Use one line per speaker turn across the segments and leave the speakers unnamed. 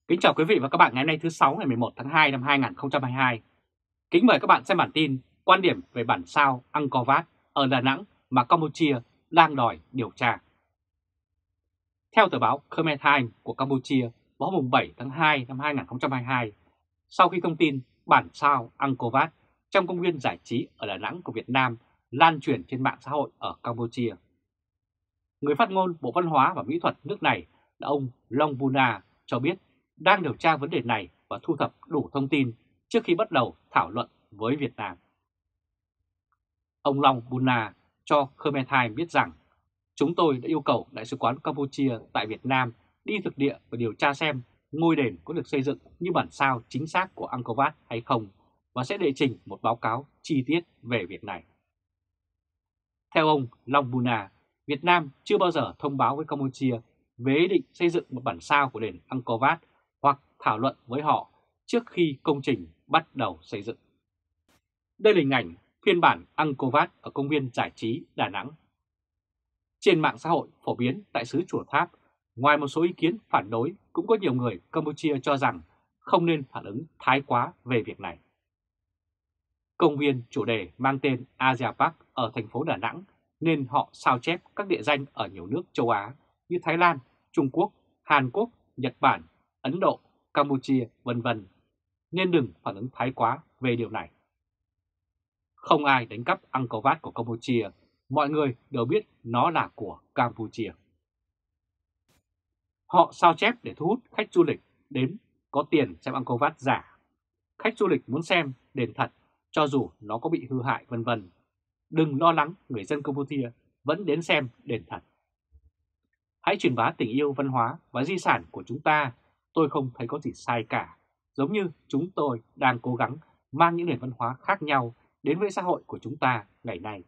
Kính chào quý vị và các bạn ngày hôm nay thứ 6 ngày 11 tháng 2 năm 2022. Kính mời các bạn xem bản tin quan điểm về bản sao Angkor Wat ở Đà Nẵng mà Campuchia đang đòi điều tra. Theo tờ báo Khmer Times của Campuchia vào hôm 7 tháng 2 năm 2022, sau khi thông tin bản sao Angkor Wat trong công viên giải trí ở Đà Nẵng của Việt Nam lan truyền trên mạng xã hội ở Campuchia, người phát ngôn Bộ Văn hóa và Mỹ thuật nước này là ông Long Buna cho biết đang điều tra vấn đề này và thu thập đủ thông tin trước khi bắt đầu thảo luận với Việt Nam. Ông Long Buna cho Khmer Times biết rằng chúng tôi đã yêu cầu Đại sứ quán Campuchia tại Việt Nam đi thực địa và điều tra xem ngôi đền có được xây dựng như bản sao chính xác của Angkor Wat hay không và sẽ đệ trình một báo cáo chi tiết về việc này. Theo ông Long Buna, Việt Nam chưa bao giờ thông báo với Campuchia về ý định xây dựng một bản sao của đền Angkor Wat hoặc thảo luận với họ trước khi công trình bắt đầu xây dựng. Đây là hình ảnh phiên bản Angkor Wat ở công viên giải trí Đà Nẵng. Trên mạng xã hội phổ biến tại xứ Chùa Tháp, ngoài một số ý kiến phản đối, cũng có nhiều người Campuchia cho rằng không nên phản ứng thái quá về việc này. Công viên chủ đề mang tên Asia Park ở thành phố Đà Nẵng nên họ sao chép các địa danh ở nhiều nước châu Á như Thái Lan, Trung Quốc, Hàn Quốc, Nhật Bản, Ấn Độ, Campuchia, v.v. Nên đừng phản ứng thái quá về điều này. Không ai đánh cắp Angkor Wat của Campuchia, mọi người đều biết nó là của Campuchia. Họ sao chép để thu hút khách du lịch đến có tiền xem Angkor Wat giả. Khách du lịch muốn xem đền thật cho dù nó có bị hư hại v.v. Đừng lo lắng, người dân Campuchia vẫn đến xem đền thật. Hãy truyền bá tình yêu văn hóa và di sản của chúng ta, tôi không thấy có gì sai cả. Giống như chúng tôi đang cố gắng mang những nền văn hóa khác nhau đến với xã hội của chúng ta ngày nay.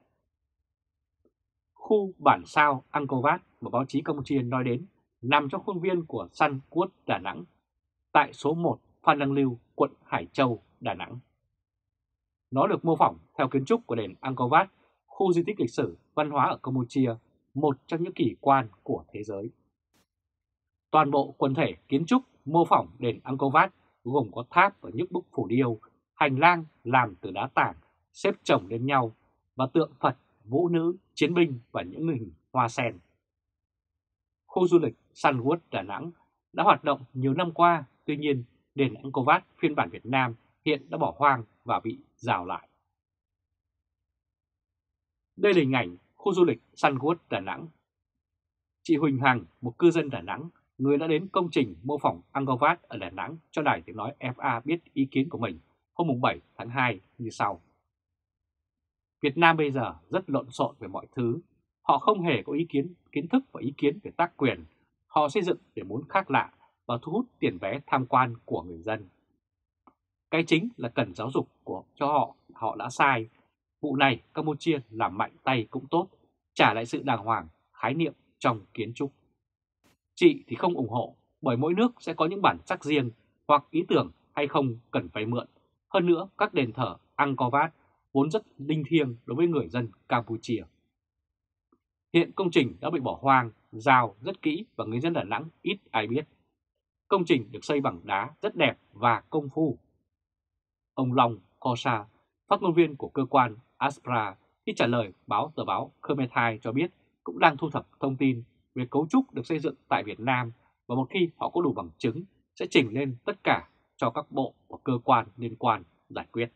Khu bản sao Angkor Wat mà báo chí Campuchia nói đến nằm trong khuôn viên của Sun World Đà Nẵng, tại số 1 Phan Đăng Lưu, quận Hải Châu, Đà Nẵng. Nó được mô phỏng theo kiến trúc của đền Angkor Wat, khu di tích lịch sử văn hóa ở Campuchia, một trong những kỳ quan của thế giới. Toàn bộ quần thể kiến trúc mô phỏng đền Angkor Wat gồm có tháp và những bức phù điêu, hành lang làm từ đá tảng xếp chồng lên nhau và tượng Phật, vũ nữ, chiến binh và những hình hoa sen. Khu du lịch Sun World Đà Nẵng đã hoạt động nhiều năm qua, tuy nhiên đền Angkor Wat phiên bản Việt Nam hiện đã bỏ hoang và bị rào lại. Đây là hình ảnh khu du lịch Sun World Đà Nẵng. Chị Huỳnh Hằng, một cư dân Đà Nẵng, người đã đến công trình mô phỏng Angkor Wat ở Đà Nẵng cho Đài Tiếng Nói FA biết ý kiến của mình hôm 7 tháng 2 như sau. Việt Nam bây giờ rất lộn xộn về mọi thứ. Họ không hề có kiến thức và ý kiến về tác quyền. Họ xây dựng để muốn khác lạ và thu hút tiền vé tham quan của người dân. Cái chính là cần giáo dục cho họ đã sai. Vụ này Campuchia làm mạnh tay cũng tốt, trả lại sự đàng hoàng, khái niệm trong kiến trúc. Chị thì không ủng hộ bởi mỗi nước sẽ có những bản sắc riêng hoặc ý tưởng hay không cần phải mượn. Hơn nữa các đền thờ Angkor Wat vốn rất linh thiêng đối với người dân Campuchia. Hiện công trình đã bị bỏ hoang, rào rất kỹ và người dân Đà Nẵng ít ai biết. Công trình được xây bằng đá rất đẹp và công phu. Ông Long Kosa, phát ngôn viên của cơ quan ASPRA, khi trả lời tờ báo Khmer Times cho biết cũng đang thu thập thông tin về cấu trúc được xây dựng tại Việt Nam và một khi họ có đủ bằng chứng sẽ trình lên tất cả cho các bộ và cơ quan liên quan giải quyết.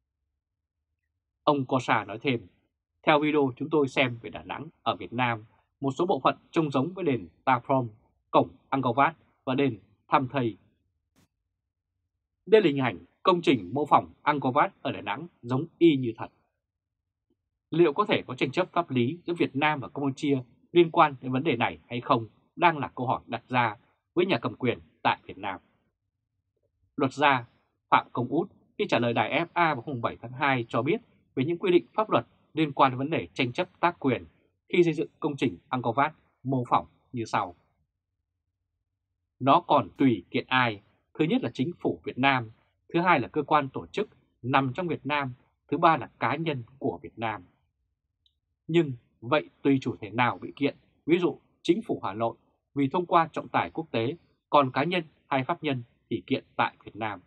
Ông Kosa nói thêm, theo video chúng tôi xem về Đà Nẵng ở Việt Nam, một số bộ phận trông giống với đền Ta Prohm, cổng Angkor Wat và đền Tham Thầy. Đây là hình ảnh công trình mô phỏng Angkor Wat ở Đà Nẵng giống y như thật. Liệu có thể có tranh chấp pháp lý giữa Việt Nam và Campuchia liên quan đến vấn đề này hay không đang là câu hỏi đặt ra với nhà cầm quyền tại Việt Nam. Luật gia Phạm Công Út khi trả lời đài FA vào hôm 7 tháng 2 cho biết về những quy định pháp luật liên quan đến vấn đề tranh chấp tác quyền khi xây dựng công trình Angkor Wat mô phỏng như sau. Nó còn tùy kiện ai, thứ nhất là chính phủ Việt Nam, thứ hai là cơ quan tổ chức nằm trong Việt Nam, thứ ba là cá nhân của Việt Nam. Nhưng vậy tùy chủ thể nào bị kiện, ví dụ chính phủ Hà Nội vì thông qua trọng tài quốc tế, còn cá nhân hay pháp nhân thì kiện tại Việt Nam.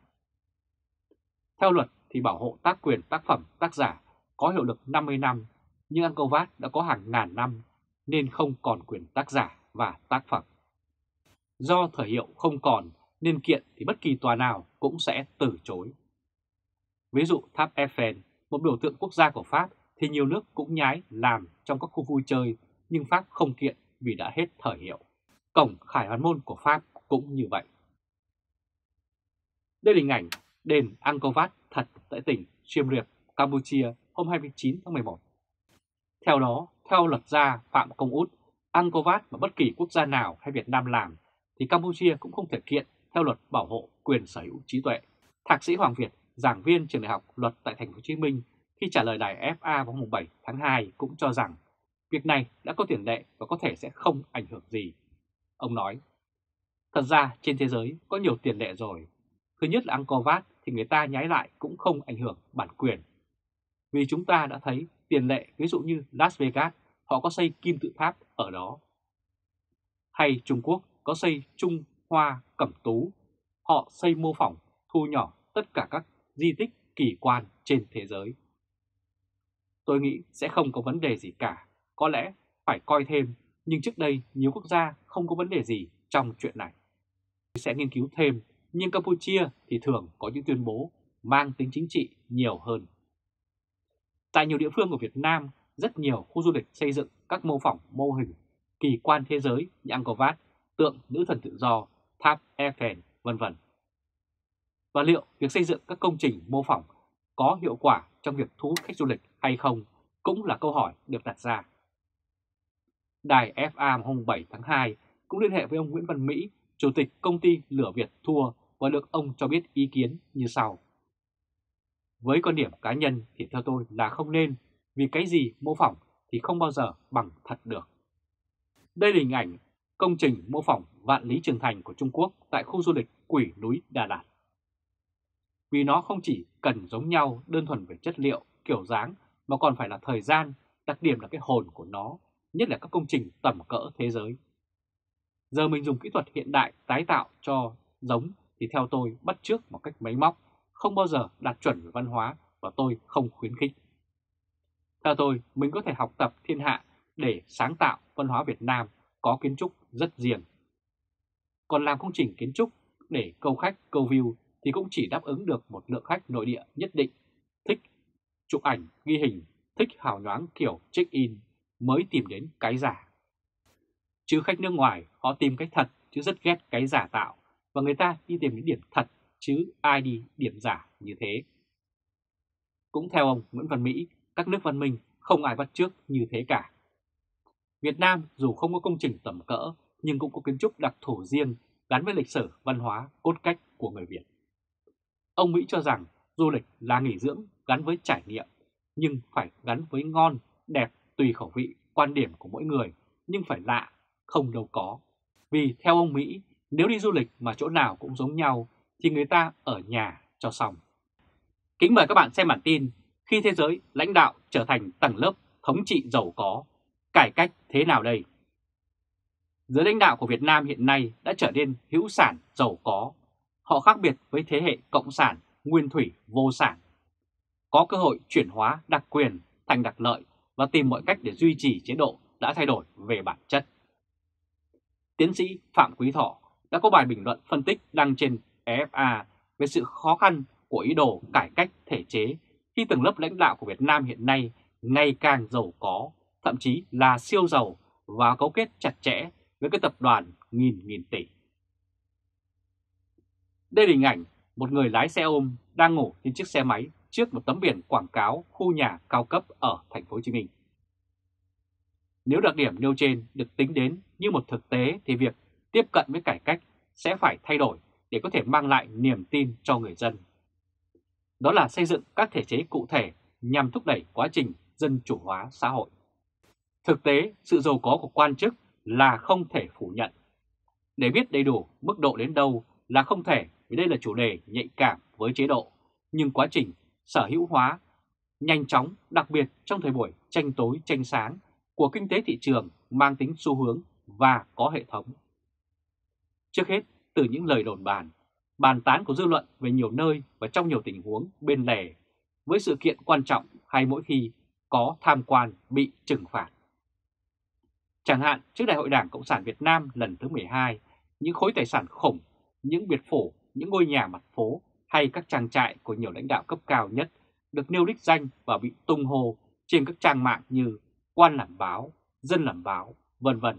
Theo luật thì bảo hộ tác quyền tác phẩm tác giả có hiệu lực 50 năm, nhưng Angkor Wat đã có hàng ngàn năm nên không còn quyền tác giả và tác phẩm. Do thời hiệu không còn nên kiện thì bất kỳ tòa nào cũng sẽ từ chối. Ví dụ tháp Eiffel, một biểu tượng quốc gia của Pháp thì nhiều nước cũng nhái làm trong các khu vui chơi, nhưng Pháp không kiện vì đã hết thời hiệu. Cổng Khải Hoàn Môn của Pháp cũng như vậy. Đây là hình ảnh đền Angkor Wat thật tại tỉnh Siem Reap, Campuchia hôm 29 tháng 11. Theo đó, theo luật gia Phạm Công Út, Angkor Wat mà bất kỳ quốc gia nào hay Việt Nam làm thì Campuchia cũng không thể kiện theo luật bảo hộ quyền sở hữu trí tuệ. Thạc sĩ Hoàng Việt, giảng viên trường đại học luật tại Thành phố Hồ Chí Minh, khi trả lời đài FA vào hôm 7 tháng 2 cũng cho rằng việc này đã có tiền lệ và có thể sẽ không ảnh hưởng gì. Ông nói, thật ra trên thế giới có nhiều tiền lệ rồi. Thứ nhất là Angkor Wat thì người ta nhái lại cũng không ảnh hưởng bản quyền. Vì chúng ta đã thấy tiền lệ ví dụ như Las Vegas, họ có xây kim tự tháp ở đó. Hay Trung Quốc có xây Trung Hoa Cẩm Tú, họ xây mô phỏng thu nhỏ tất cả các di tích kỳ quan trên thế giới. Tôi nghĩ sẽ không có vấn đề gì cả, có lẽ phải coi thêm, nhưng trước đây nhiều quốc gia không có vấn đề gì trong chuyện này. Sẽ nghiên cứu thêm, nhưng Campuchia thì thường có những tuyên bố mang tính chính trị nhiều hơn. Tại nhiều địa phương của Việt Nam, rất nhiều khu du lịch xây dựng các mô phỏng mô hình kỳ quan thế giới như Angkor Wat, tượng nữ thần tự do, tháp Eiffel, v.v. Và liệu việc xây dựng các công trình mô phỏng có hiệu quả trong việc thu hút khách du lịch hay không cũng là câu hỏi được đặt ra. Đài FA hôm 7 tháng 2 cũng liên hệ với ông Nguyễn Văn Mỹ, Chủ tịch công ty Lửa Việt Tour, và được ông cho biết ý kiến như sau. Với quan điểm cá nhân thì theo tôi là không nên, vì cái gì mô phỏng thì không bao giờ bằng thật được. Đây là hình ảnh công trình mô phỏng Vạn Lý Trường Thành của Trung Quốc tại khu du lịch Quỷ Núi Đà Lạt. Vì nó không chỉ cần giống nhau đơn thuần về chất liệu, kiểu dáng mà còn phải là thời gian, đặc điểm là cái hồn của nó, nhất là các công trình tầm cỡ thế giới. Giờ mình dùng kỹ thuật hiện đại tái tạo cho giống thì theo tôi bắt chước một cách máy móc, không bao giờ đạt chuẩn về văn hóa và tôi không khuyến khích. Theo tôi, mình có thể học tập thiên hạ để sáng tạo văn hóa Việt Nam có kiến trúc rất riêng. Còn làm công trình kiến trúc để câu khách, câu view thì cũng chỉ đáp ứng được một lượng khách nội địa nhất định, thích chụp ảnh, ghi hình, thích hào nhoáng kiểu check-in mới tìm đến cái giả. Chứ khách nước ngoài họ tìm cái thật chứ rất ghét cái giả tạo, và người ta đi tìm đến điểm thật chứ ai đi điểm giả như thế. Cũng theo ông Nguyễn Văn Mỹ, các nước văn minh không ai bắt chước như thế cả. Việt Nam dù không có công trình tầm cỡ nhưng cũng có kiến trúc đặc thù riêng gắn với lịch sử, văn hóa, cốt cách của người Việt. Ông Mỹ cho rằng du lịch là nghỉ dưỡng gắn với trải nghiệm, nhưng phải gắn với ngon, đẹp tùy khẩu vị, quan điểm của mỗi người, nhưng phải lạ, không đâu có. Vì theo ông Mỹ, nếu đi du lịch mà chỗ nào cũng giống nhau thì người ta ở nhà cho xong. Kính mời các bạn xem bản tin khi thế giới lãnh đạo trở thành tầng lớp thống trị giàu có, cải cách thế nào đây? Giới lãnh đạo của Việt Nam hiện nay đã trở nên hữu sản giàu có. Họ khác biệt với thế hệ cộng sản, nguyên thủy, vô sản. Có cơ hội chuyển hóa đặc quyền thành đặc lợi và tìm mọi cách để duy trì chế độ đã thay đổi về bản chất. Tiến sĩ Phạm Quý Thọ đã có bài bình luận phân tích đăng trên EFA về sự khó khăn của ý đồ cải cách thể chế khi tầng lớp lãnh đạo của Việt Nam hiện nay ngày càng giàu có, thậm chí là siêu giàu và cấu kết chặt chẽ với các tập đoàn nghìn tỷ. Đây là hình ảnh một người lái xe ôm đang ngủ trên chiếc xe máy trước một tấm biển quảng cáo khu nhà cao cấp ở Thành phố Hồ Chí Minh. Nếu đặc điểm nêu trên được tính đến như một thực tế thì việc tiếp cận với cải cách sẽ phải thay đổi để có thể mang lại niềm tin cho người dân. Đó là xây dựng các thể chế cụ thể nhằm thúc đẩy quá trình dân chủ hóa xã hội. Thực tế, sự giàu có của quan chức là không thể phủ nhận. Để biết đầy đủ mức độ đến đâu là không thể, vì đây là chủ đề nhạy cảm với chế độ, nhưng quá trình sở hữu hóa nhanh chóng, đặc biệt trong thời buổi tranh tối tranh sáng của kinh tế thị trường mang tính xu hướng và có hệ thống. Trước hết, từ những lời đồn bàn tán của dư luận về nhiều nơi và trong nhiều tình huống bên lề, với sự kiện quan trọng hay mỗi khi có tham quan bị trừng phạt. Chẳng hạn trước Đại hội Đảng Cộng sản Việt Nam lần thứ 12, những khối tài sản khủng, những biệt phủ, những ngôi nhà mặt phố hay các trang trại của nhiều lãnh đạo cấp cao nhất được nêu đích danh và bị tung hô trên các trang mạng như Quan làm báo, Dân làm báo, vân vân.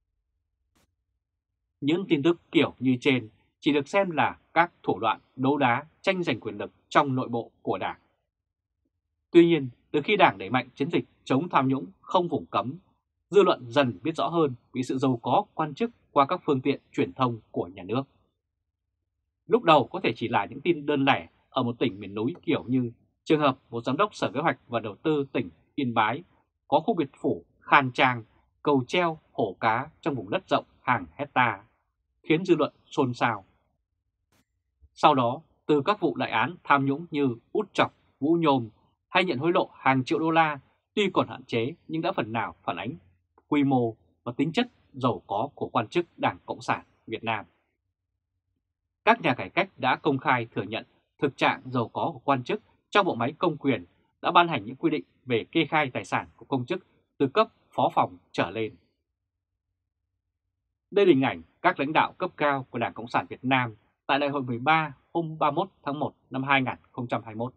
Những tin tức kiểu như trên chỉ được xem là các thủ đoạn đấu đá tranh giành quyền lực trong nội bộ của Đảng. Tuy nhiên, từ khi Đảng đẩy mạnh chiến dịch chống tham nhũng không vùng cấm, dư luận dần biết rõ hơn về sự giàu có quan chức qua các phương tiện truyền thông của nhà nước. Lúc đầu có thể chỉ là những tin đơn lẻ ở một tỉnh miền núi kiểu như trường hợp một giám đốc Sở Kế hoạch và Đầu tư tỉnh Yên Bái có khu biệt phủ khang trang, cầu treo, hồ cá trong vùng đất rộng hàng hecta, khiến dư luận xôn xao. Sau đó, từ các vụ đại án tham nhũng như Út Chọc, Vũ Nhôm hay nhận hối lộ hàng triệu đô la tuy còn hạn chế nhưng đã phần nào phản ánh quy mô và tính chất giàu có của quan chức Đảng Cộng sản Việt Nam. Các nhà cải cách đã công khai thừa nhận thực trạng giàu có của quan chức trong bộ máy công quyền, đã ban hành những quy định về kê khai tài sản của công chức từ cấp phó phòng trở lên. Đây là hình ảnh các lãnh đạo cấp cao của Đảng Cộng sản Việt Nam tại Đại hội 13 hôm 31 tháng 1 năm 2021.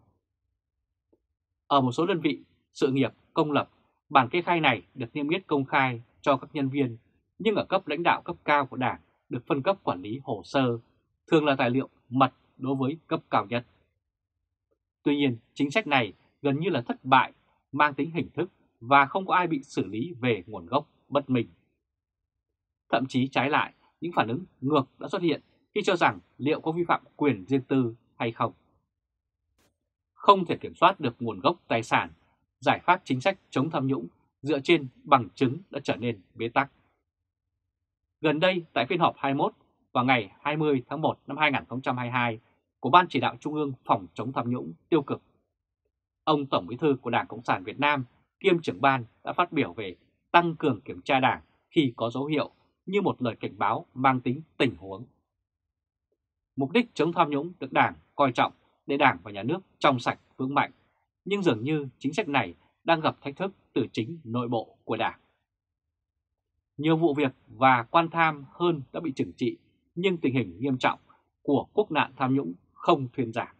Ở một số đơn vị sự nghiệp công lập, bản kê khai này được niêm yết công khai cho các nhân viên, nhưng ở cấp lãnh đạo cấp cao của Đảng được phân cấp quản lý hồ sơ, thường là tài liệu mật đối với cấp cao nhất. Tuy nhiên, chính sách này gần như là thất bại, mang tính hình thức và không có ai bị xử lý về nguồn gốc bất minh. Thậm chí trái lại, những phản ứng ngược đã xuất hiện khi cho rằng liệu có vi phạm quyền riêng tư hay không. Không thể kiểm soát được nguồn gốc tài sản, giải pháp chính sách chống tham nhũng dựa trên bằng chứng đã trở nên bế tắc. Gần đây, tại phiên họp 21 vào ngày 20 tháng 1 năm 2022 của Ban Chỉ đạo Trung ương phòng chống tham nhũng tiêu cực, ông Tổng Bí thư của Đảng Cộng sản Việt Nam kiêm trưởng ban đã phát biểu về tăng cường kiểm tra Đảng khi có dấu hiệu, như một lời cảnh báo mang tính tình huống. Mục đích chống tham nhũng được Đảng coi trọng để Đảng và Nhà nước trong sạch vững mạnh, nhưng dường như chính sách này đang gặp thách thức từ chính nội bộ của Đảng. Nhiều vụ việc và quan tham hơn đã bị trừng trị, nhưng tình hình nghiêm trọng của quốc nạn tham nhũng không thuyên giảm.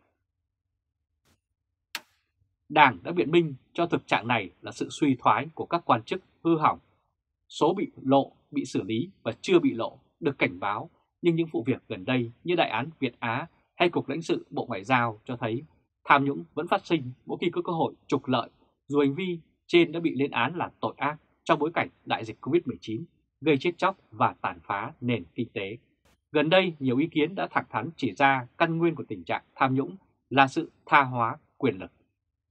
Đảng đã biện minh cho thực trạng này là sự suy thoái của các quan chức hư hỏng. Số bị lộ, bị xử lý và chưa bị lộ được cảnh báo, nhưng những vụ việc gần đây như đại án Việt Á hay Cục lãnh sự Bộ Ngoại giao cho thấy tham nhũng vẫn phát sinh mỗi khi có cơ hội trục lợi, dù hành vi trên đã bị lên án là tội ác trong bối cảnh đại dịch Covid-19 gây chết chóc và tàn phá nền kinh tế. Gần đây, nhiều ý kiến đã thẳng thắn chỉ ra căn nguyên của tình trạng tham nhũng là sự tha hóa quyền lực.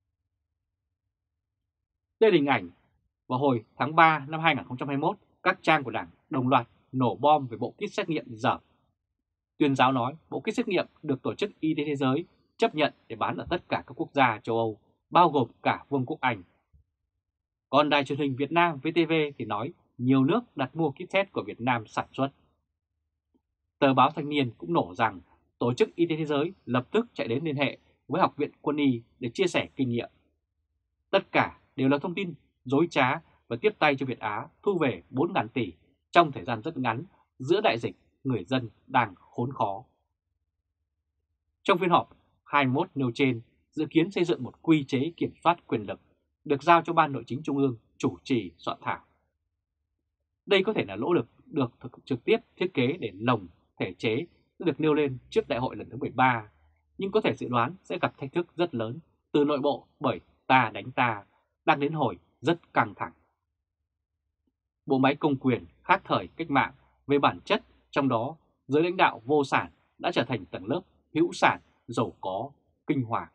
Đây là hình ảnh vào hồi tháng 3 năm 2021, các trang của Đảng đồng loạt nổ bom về bộ kit xét nghiệm dởm. Tuyên giáo nói bộ kit xét nghiệm được Tổ chức Y tế Thế giới chấp nhận để bán ở tất cả các quốc gia châu Âu, bao gồm cả Vương quốc Anh. Còn Đài truyền hình Việt Nam VTV thì nói nhiều nước đặt mua kit test của Việt Nam sản xuất. Tờ báo Thanh niên cũng nổ rằng Tổ chức Y tế Thế giới lập tức chạy đến liên hệ với Học viện Quân y để chia sẻ kinh nghiệm. Tất cả đều là thông tin dối trá và tiếp tay cho Việt Á thu về 4.000 tỷ trong thời gian rất ngắn giữa đại dịch, người dân đang khốn khó. Trong phiên họp 21 nêu trên, dự kiến xây dựng một quy chế kiểm soát quyền lực được giao cho Ban Nội chính Trung ương chủ trì soạn thảo. Đây có thể là nỗ lực được trực tiếp thiết kế để lồng thể chế được nêu lên trước đại hội lần thứ 13, nhưng có thể dự đoán sẽ gặp thách thức rất lớn từ nội bộ bởi ta đánh ta đang đến hồi rất căng thẳng. Bộ máy công quyền khác thời cách mạng về bản chất, trong đó giới lãnh đạo vô sản đã trở thành tầng lớp hữu sản, giàu có, kinh hoàng.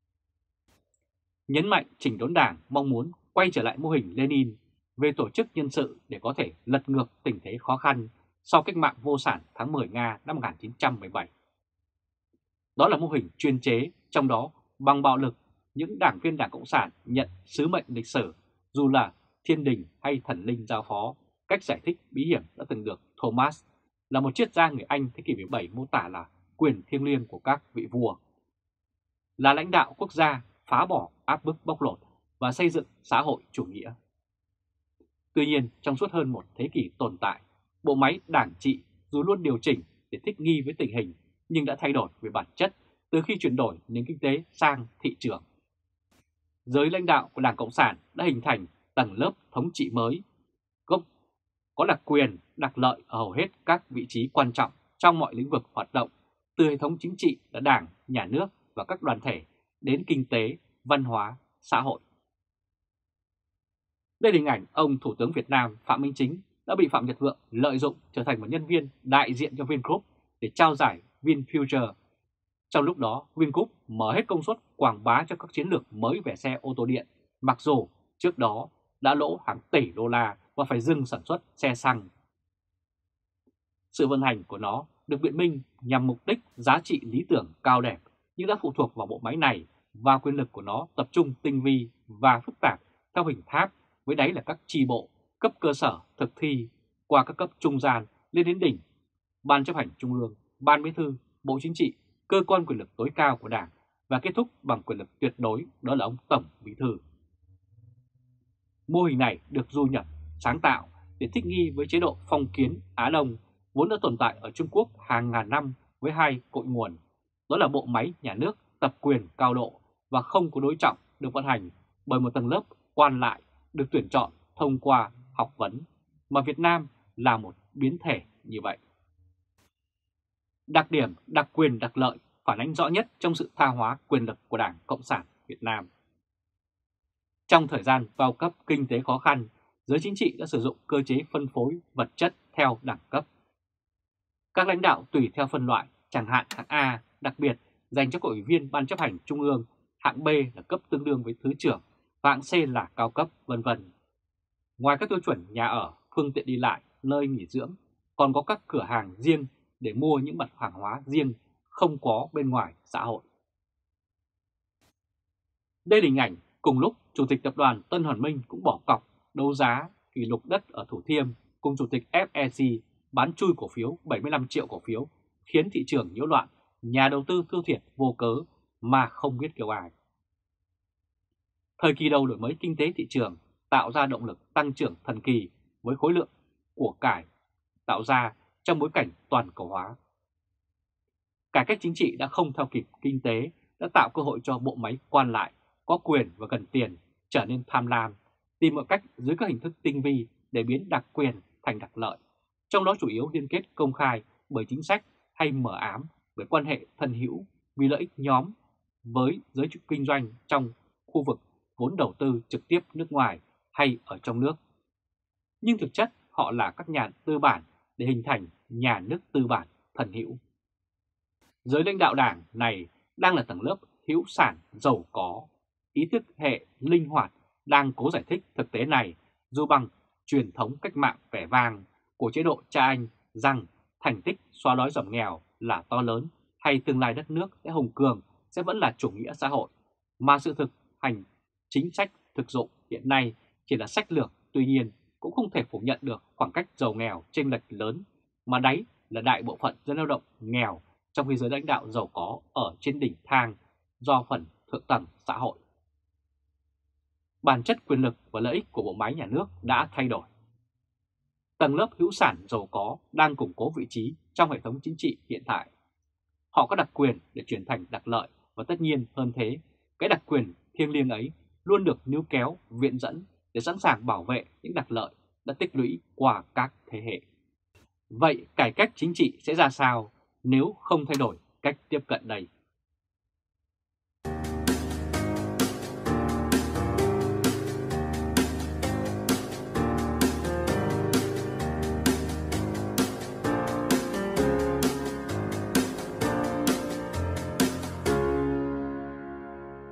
Nhấn mạnh chỉnh đốn Đảng mong muốn quay trở lại mô hình Lenin về tổ chức nhân sự để có thể lật ngược tình thế khó khăn sau cách mạng vô sản tháng 10 Nga năm 1917. Đó là mô hình chuyên chế, trong đó bằng bạo lực, những đảng viên Đảng Cộng sản nhận sứ mệnh lịch sử, dù là thiên đình hay thần linh giao phó, cách giải thích bí hiểm đã từng được Thomas là một triết gia người Anh thế kỷ 17 mô tả là quyền thiêng liêng của các vị vua. Là lãnh đạo quốc gia phá bỏ áp bức bóc lột và xây dựng xã hội chủ nghĩa. Tuy nhiên, trong suốt hơn một thế kỷ tồn tại, bộ máy đảng trị dù luôn điều chỉnh để thích nghi với tình hình nhưng đã thay đổi về bản chất từ khi chuyển đổi nền kinh tế sang thị trường. Giới lãnh đạo của Đảng Cộng sản đã hình thành tầng lớp thống trị mới, gốc có đặc quyền, đặc lợi ở hầu hết các vị trí quan trọng trong mọi lĩnh vực hoạt động, từ hệ thống chính trị là Đảng, Nhà nước và các đoàn thể đến kinh tế, văn hóa, xã hội. Đây là hình ảnh ông Thủ tướng Việt Nam Phạm Minh Chính đã bị Phạm Nhật Vượng lợi dụng trở thành một nhân viên đại diện cho Vingroup để trao giải VinFuture. Trong lúc đó, Vingroup mở hết công suất quảng bá cho các chiến lược mới về xe ô tô điện, mặc dù trước đó đã lỗ hàng tỷ đô la và phải dừng sản xuất xe xăng. Sự vận hành của nó được biện minh nhằm mục đích giá trị lý tưởng cao đẹp, nhưng đã phụ thuộc vào bộ máy này và quyền lực của nó tập trung tinh vi và phức tạp theo hình tháp, với đáy là các chi bộ, cấp cơ sở thực thi qua các cấp trung gian lên đến đỉnh, Ban chấp hành Trung ương, Ban Bí thư, Bộ Chính trị, cơ quan quyền lực tối cao của Đảng và kết thúc bằng quyền lực tuyệt đối, đó là ông Tổng Bí thư. Mô hình này được du nhập, sáng tạo để thích nghi với chế độ phong kiến Á Đông vốn đã tồn tại ở Trung Quốc hàng ngàn năm với hai cội nguồn, đó là bộ máy nhà nước tập quyền cao độ và không có đối trọng, được vận hành bởi một tầng lớp quan lại được tuyển chọn thông qua học vấn, mà Việt Nam là một biến thể như vậy. Đặc điểm đặc quyền đặc lợi phản ánh rõ nhất trong sự tha hóa quyền lực của Đảng Cộng sản Việt Nam. Trong thời gian bao cấp kinh tế khó khăn, giới chính trị đã sử dụng cơ chế phân phối vật chất theo đẳng cấp. Các lãnh đạo tùy theo phân loại, chẳng hạn hạng A đặc biệt dành cho các ủy viên Ban chấp hành Trung ương, hạng B là cấp tương đương với thứ trưởng, và hạng C là cao cấp, vân vân. Ngoài các tiêu chuẩn nhà ở, phương tiện đi lại, nơi nghỉ dưỡng, còn có các cửa hàng riêng để mua những mặt hàng hóa riêng không có bên ngoài xã hội. Đây là hình ảnh cùng lúc Chủ tịch Tập đoàn Tân Hoàn Minh cũng bỏ cọc đấu giá kỷ lục đất ở Thủ Thiêm cùng Chủ tịch FEC bán chui cổ phiếu 75 triệu cổ phiếu, khiến thị trường nhiễu loạn, nhà đầu tư thua thiệt vô cớ mà không biết kêu ai. Thời kỳ đầu đổi mới kinh tế thị trường tạo ra động lực tăng trưởng thần kỳ với khối lượng của cải tạo ra trong bối cảnh toàn cầu hóa. Cải cách chính trị đã không theo kịp kinh tế, đã tạo cơ hội cho bộ máy quan lại có quyền và cần tiền trở nên tham lam, tìm mọi cách dưới các hình thức tinh vi để biến đặc quyền thành đặc lợi, trong đó chủ yếu liên kết công khai bởi chính sách hay mờ ám bởi quan hệ thân hữu vì lợi ích nhóm với giới kinh doanh trong khu vực vốn đầu tư trực tiếp nước ngoài hay ở trong nước. Nhưng thực chất họ là các nhà tư bản để hình thành nhà nước tư bản thân hữu. Giới lãnh đạo Đảng này đang là tầng lớp hữu sản giàu có, ý thức hệ linh hoạt đang cố giải thích thực tế này dù bằng truyền thống cách mạng vẻ vang của chế độ cha anh rằng thành tích xóa đói giảm nghèo là to lớn hay tương lai đất nước sẽ hùng cường sẽ vẫn là chủ nghĩa xã hội, mà sự thực hành chính sách thực dụng hiện nay chỉ là sách lược. Tuy nhiên cũng không thể phủ nhận được khoảng cách giàu nghèo chênh lệch lớn, mà đấy là đại bộ phận dân lao động nghèo, trong khi giới lãnh đạo giàu có ở trên đỉnh thang do phần thượng tầng xã hội. Bản chất quyền lực và lợi ích của bộ máy nhà nước đã thay đổi. Tầng lớp hữu sản giàu có đang củng cố vị trí trong hệ thống chính trị hiện tại. Họ có đặc quyền để chuyển thành đặc lợi, và tất nhiên hơn thế, cái đặc quyền thiêng liêng ấy luôn được níu kéo, viện dẫn để sẵn sàng bảo vệ những đặc lợi đã tích lũy qua các thế hệ. Vậy cải cách chính trị sẽ ra sao nếu không thay đổi cách tiếp cận đây?